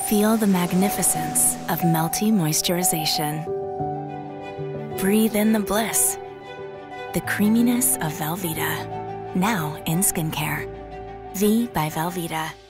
Feel the magnificence of melty moisturization. Breathe in the bliss, the creaminess of Velveeta, now in skincare. V by Velveeta.